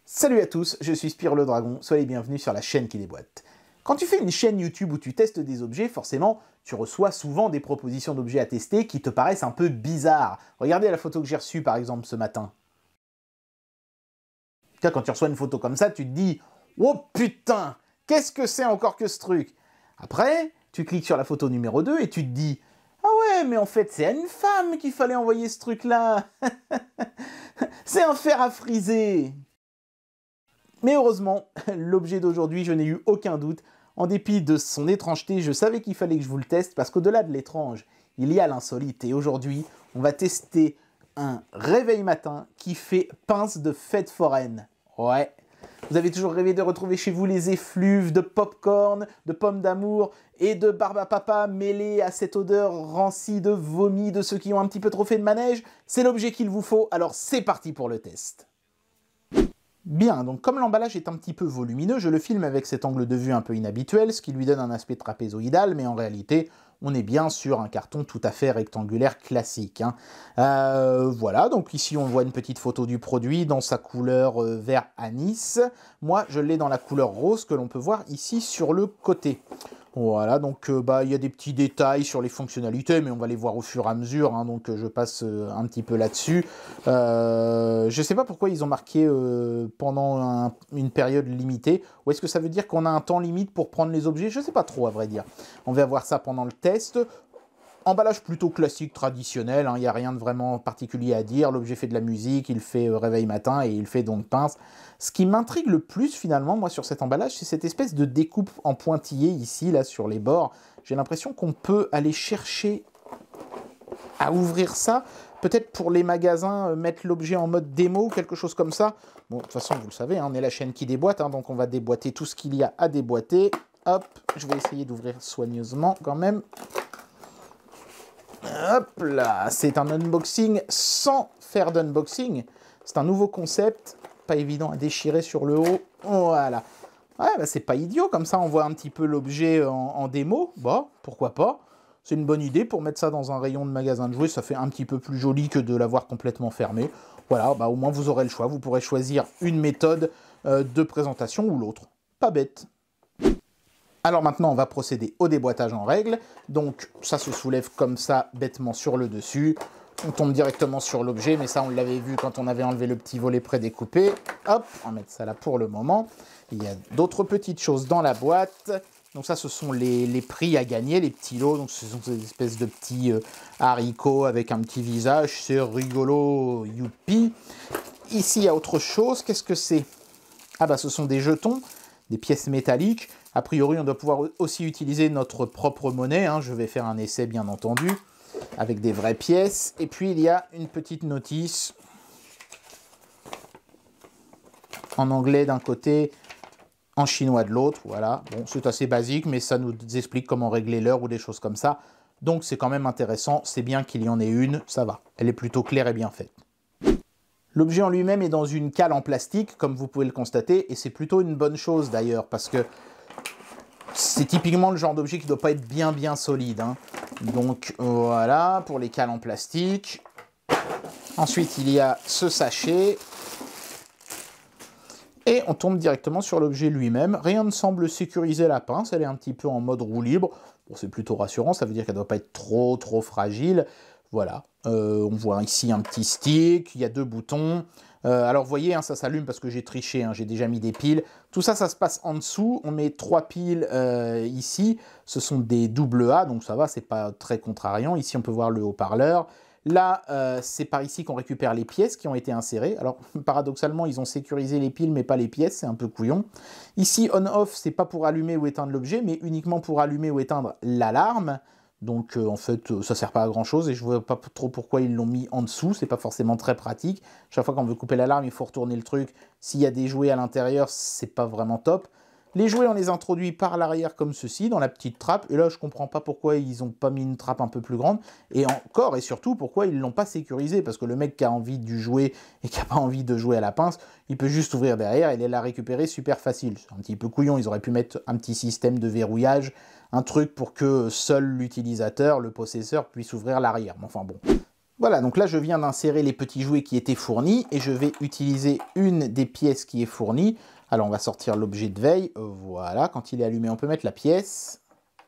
Salut à tous, je suis Spyro le Dragon, soyez les bienvenus sur la chaîne qui déboîte. Quand tu fais une chaîne YouTube où tu testes des objets, forcément, tu reçois souvent des propositions d'objets à tester qui te paraissent un peu bizarres. Regardez la photo que j'ai reçue par exemple ce matin. Tiens, quand tu reçois une photo comme ça, tu te dis « Oh putain, qu'est-ce que c'est encore que ce truc ?» Après, tu cliques sur la photo numéro 2 et tu te dis « Ah ouais, mais en fait, c'est à une femme qu'il fallait envoyer ce truc-là. C'est un fer à friser !» Mais heureusement, l'objet d'aujourd'hui, je n'ai eu aucun doute. En dépit de son étrangeté, je savais qu'il fallait que je vous le teste parce qu'au-delà de l'étrange, il y a l'insolite. Et aujourd'hui, on va tester un réveil matin qui fait pince de fête foraine. Ouais. Vous avez toujours rêvé de retrouver chez vous les effluves de pop-corn, de pommes d'amour et de barbe à papa mêlés à cette odeur rancie de vomi de ceux qui ont un petit peu trop fait de manège. C'est l'objet qu'il vous faut, alors c'est parti pour le test. Bien, donc comme l'emballage est un petit peu volumineux, je le filme avec cet angle de vue un peu inhabituel, ce qui lui donne un aspect trapézoïdal, mais en réalité, on est bien sur un carton tout à fait rectangulaire classique. Voilà, donc ici on voit une petite photo du produit dans sa couleur vert anis. Moi, je l'ai dans la couleur rose que l'on peut voir ici sur le côté. Voilà, donc il y a des petits détails sur les fonctionnalités, mais on va les voir au fur et à mesure, donc je passe un petit peu là-dessus. Je ne sais pas pourquoi ils ont marqué pendant une période limitée, ou est-ce que ça veut dire qu'on a un temps limite pour prendre les objets? Je ne sais pas trop, à vrai dire. On va voir ça pendant le test. Emballage plutôt classique, traditionnel, il n'y a rien de vraiment particulier à dire. L'objet fait de la musique, il fait réveil matin et il fait donc pince. Ce qui m'intrigue le plus finalement, moi, sur cet emballage, c'est cette espèce de découpe en pointillé ici, là, sur les bords. J'ai l'impression qu'on peut aller chercher à ouvrir ça. Peut-être pour les magasins, mettre l'objet en mode démo ou quelque chose comme ça. Bon, de toute façon, vous le savez, on est la chaîne qui déboîte, donc on va déboîter tout ce qu'il y a à déboîter. Hop, je vais essayer d'ouvrir soigneusement quand même. Hop là, c'est un unboxing sans faire d'unboxing. C'est un nouveau concept, pas évident à déchirer sur le haut. Voilà. Ouais, c'est pas idiot, comme ça on voit un petit peu l'objet en démo. Bon, pourquoi pas. C'est une bonne idée pour mettre ça dans un rayon de magasin de jouets. Ça fait un petit peu plus joli que de l'avoir complètement fermé. Voilà, au moins vous aurez le choix. Vous pourrez choisir une méthode de présentation ou l'autre. Pas bête. Alors maintenant, on va procéder au déboîtage en règle. Donc ça se soulève comme ça, bêtement sur le dessus. On tombe directement sur l'objet, mais ça on l'avait vu quand on avait enlevé le petit volet prédécoupé. Hop, on va mettre ça là pour le moment. Il y a d'autres petites choses dans la boîte. Donc ça, ce sont les prix à gagner, les petits lots. Donc ce sont ces espèces de petits haricots avec un petit visage. C'est rigolo, youpi. Ici, il y a autre chose. Qu'est-ce que c'est? Ah ce sont des jetons, des pièces métalliques. A priori, on doit pouvoir aussi utiliser notre propre monnaie. Je vais faire un essai, bien entendu, avec des vraies pièces. Et puis, il y a une petite notice en anglais d'un côté, en chinois de l'autre. Voilà. Bon, c'est assez basique, mais ça nous explique comment régler l'heure ou des choses comme ça. Donc, c'est quand même intéressant. C'est bien qu'il y en ait une. Ça va. Elle est plutôt claire et bien faite. L'objet en lui-même est dans une cale en plastique, comme vous pouvez le constater. Et c'est plutôt une bonne chose, d'ailleurs, parce que c'est typiquement le genre d'objet qui ne doit pas être bien solide. Donc voilà, pour les cales en plastique. Ensuite, il y a ce sachet. Et on tombe directement sur l'objet lui-même. Rien ne semble sécuriser la pince, elle est un petit peu en mode roue libre. Bon, c'est plutôt rassurant, ça veut dire qu'elle ne doit pas être trop fragile. Voilà, on voit ici un petit stick, il y a 2 boutons. Alors vous voyez, ça s'allume parce que j'ai triché, j'ai déjà mis des piles. Tout ça, ça se passe en dessous. On met 3 piles ici. Ce sont des AA, donc ça va, c'est pas très contrariant. Ici, on peut voir le haut-parleur. Là, c'est par ici qu'on récupère les pièces qui ont été insérées. Alors, paradoxalement, ils ont sécurisé les piles, mais pas les pièces, c'est un peu couillon. Ici, on-off, c'est pas pour allumer ou éteindre l'objet, mais uniquement pour allumer ou éteindre l'alarme. Donc en fait, ça sert pas à grand chose et je vois pas trop pourquoi ils l'ont mis en dessous, c'est pas forcément très pratique. Chaque fois qu'on veut couper l'alarme, il faut retourner le truc. S'il y a des jouets à l'intérieur, c'est pas vraiment top. Les jouets, on les introduit par l'arrière comme ceci, dans la petite trappe. Et là, je comprends pas pourquoi ils ont pas mis une trappe un peu plus grande. Et encore et surtout, pourquoi ils l'ont pas sécurisé. Parce que le mec qui a envie du jouet et qui a pas envie de jouer à la pince, il peut juste ouvrir derrière et la récupérer super facile. C'est un petit peu couillon, ils auraient pu mettre un petit système de verrouillage, un truc pour que seul l'utilisateur, le possesseur, puisse ouvrir l'arrière. Mais enfin bon, Voilà, donc là je viens d'insérer les petits jouets qui étaient fournis et je vais utiliser une des pièces qui est fournie. Alors on va sortir l'objet de veille, voilà, quand il est allumé on peut mettre la pièce.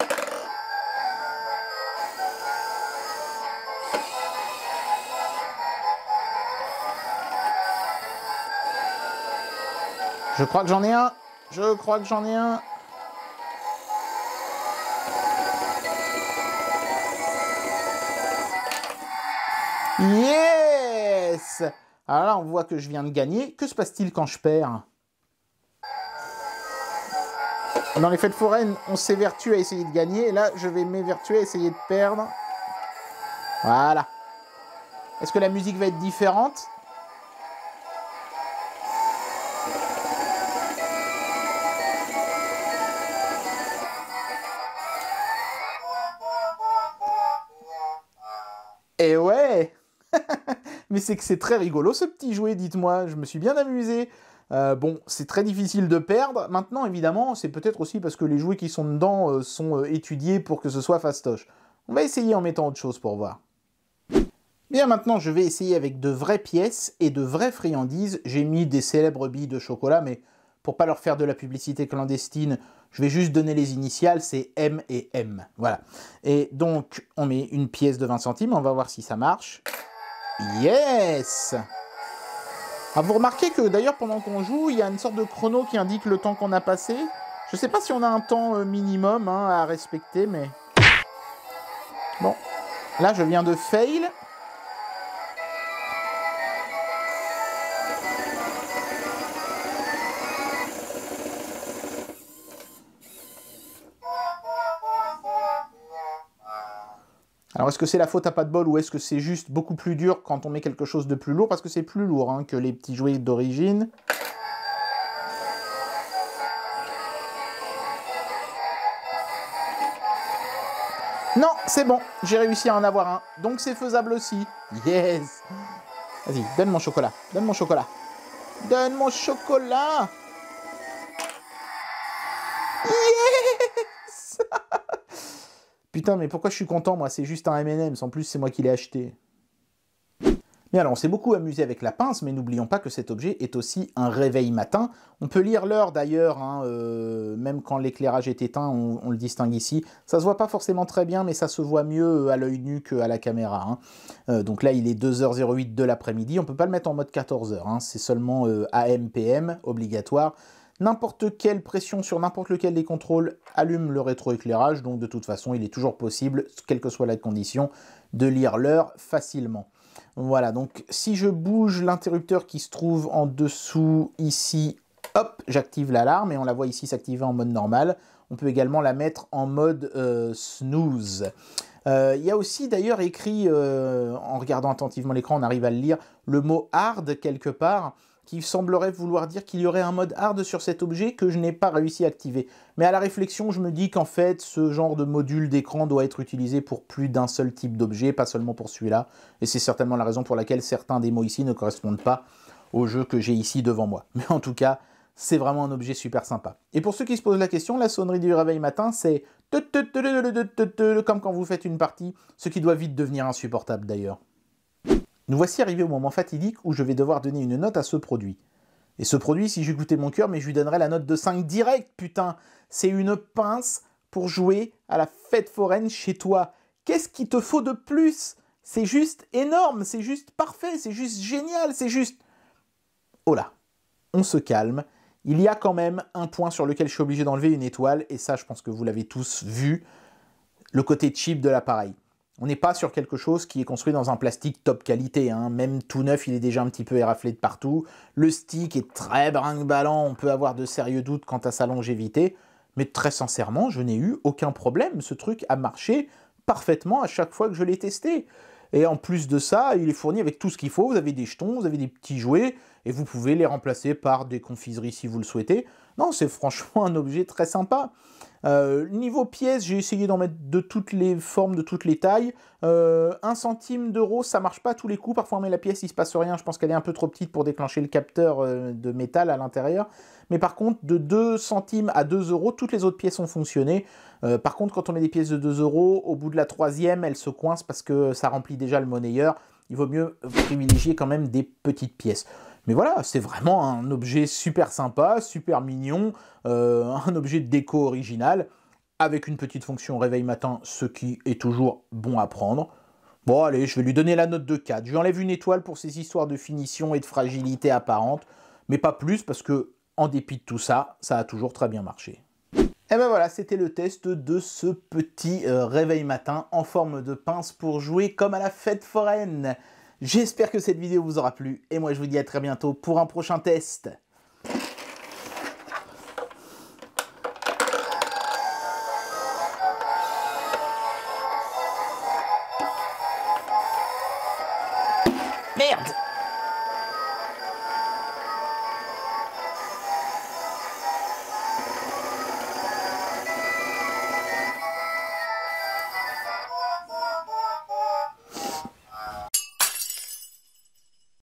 Je crois que j'en ai un, je crois que j'en ai un. Yes! Alors là, on voit que je viens de gagner. Que se passe-t-il quand je perds? Dans les fêtes foraines, on s'évertue à essayer de gagner. Et là, je vais m'évertuer à essayer de perdre. Voilà. Est-ce que la musique va être différente? Eh ouais! Mais c'est que c'est très rigolo ce petit jouet, dites-moi. Je me suis bien amusé. Bon, c'est très difficile de perdre. Maintenant, évidemment, c'est peut-être aussi parce que les jouets qui sont dedans sont étudiés pour que ce soit fastoche. On va essayer en mettant autre chose pour voir. Bien, maintenant, je vais essayer avec de vraies pièces et de vraies friandises. J'ai mis des célèbres billes de chocolat, mais pour pas leur faire de la publicité clandestine, je vais juste donner les initiales, c'est M et M. Voilà. Et donc, on met une pièce de 20 centimes, on va voir si ça marche. Yes! Ah, vous remarquez que d'ailleurs, pendant qu'on joue, il y a une sorte de chrono qui indique le temps qu'on a passé. Je sais pas si on a un temps minimum à respecter, mais... Bon. Là, je viens de fail. Alors, est-ce que c'est la faute à pas de bol ou est-ce que c'est juste beaucoup plus dur quand on met quelque chose de plus lourd? Parce que c'est plus lourd que les petits jouets d'origine. Non, c'est bon, j'ai réussi à en avoir un. Donc c'est faisable aussi. Yes! Vas-y, donne mon chocolat. Donne mon chocolat. Donne mon chocolat! Yes! Putain, mais pourquoi je suis content, moi? C'est juste un M&M's, en plus c'est moi qui l'ai acheté. Mais alors, on s'est beaucoup amusé avec la pince, mais n'oublions pas que cet objet est aussi un réveil matin. On peut lire l'heure d'ailleurs, même quand l'éclairage est éteint, on le distingue ici. Ça se voit pas forcément très bien, mais ça se voit mieux à l'œil nu qu'à la caméra. Donc là, il est 2h08 de l'après-midi. On peut pas le mettre en mode 14h, c'est seulement AM/PM, obligatoire. N'importe quelle pression sur n'importe lequel des contrôles allume le rétroéclairage, donc de toute façon, il est toujours possible, quelle que soit la condition, de lire l'heure facilement. Voilà, donc si je bouge l'interrupteur qui se trouve en dessous ici, hop, j'active l'alarme et on la voit ici s'activer en mode normal. On peut également la mettre en mode snooze. Il y a aussi d'ailleurs écrit, en regardant attentivement l'écran, on arrive à le lire, le mot hard quelque part, qui semblerait vouloir dire qu'il y aurait un mode hard sur cet objet que je n'ai pas réussi à activer. Mais à la réflexion, je me dis qu'en fait, ce genre de module d'écran doit être utilisé pour plus d'un seul type d'objet, pas seulement pour celui-là. Et c'est certainement la raison pour laquelle certains des mots ici ne correspondent pas au jeu que j'ai ici devant moi. Mais en tout cas, c'est vraiment un objet super sympa. Et pour ceux qui se posent la question, la sonnerie du réveil matin, c'est comme quand vous faites une partie, ce qui doit vite devenir insupportable d'ailleurs. Nous voici arrivés au moment fatidique où je vais devoir donner une note à ce produit. Et ce produit, si j'écoutais mon cœur, mais je lui donnerais la note de 5 direct, putain. C'est une pince pour jouer à la fête foraine chez toi. Qu'est-ce qu'il te faut de plus? C'est juste énorme, c'est juste parfait, c'est juste génial, c'est juste... Oh là, on se calme. Il y a quand même un point sur lequel je suis obligé d'enlever une étoile, et ça, je pense que vous l'avez tous vu, le côté cheap de l'appareil. On n'est pas sur quelque chose qui est construit dans un plastique top qualité. Même tout neuf, il est déjà un petit peu éraflé de partout. Le stick est très brinque-ballant, on peut avoir de sérieux doutes quant à sa longévité. Mais très sincèrement, je n'ai eu aucun problème. Ce truc a marché parfaitement à chaque fois que je l'ai testé. Et en plus de ça, il est fourni avec tout ce qu'il faut. Vous avez des jetons, vous avez des petits jouets, et vous pouvez les remplacer par des confiseries si vous le souhaitez. Non, c'est franchement un objet très sympa. Niveau pièces, j'ai essayé d'en mettre de toutes les formes, de toutes les tailles. 1 centime d'euro, ça marche pas à tous les coups. Parfois on met la pièce, il se passe rien. Je pense qu'elle est un peu trop petite pour déclencher le capteur de métal à l'intérieur. Mais par contre, de 2 centimes à 2 euros, toutes les autres pièces ont fonctionné. Par contre, quand on met des pièces de 2 euros, au bout de la troisième, elles se coincent parce que ça remplit déjà le monnayeur. il vaut mieux privilégier quand même des petites pièces. Mais voilà, c'est vraiment un objet super sympa, super mignon, un objet de déco original, avec une petite fonction réveil matin, ce qui est toujours bon à prendre. Bon, allez, je vais lui donner la note de 4. Je lui enlève une étoile pour ses histoires de finition et de fragilité apparente, mais pas plus, parce que, en dépit de tout ça, ça a toujours très bien marché. Et ben voilà, c'était le test de ce petit réveil matin en forme de pince pour jouer comme à la fête foraine. J'espère que cette vidéo vous aura plu, et moi je vous dis à très bientôt pour un prochain test. Merde!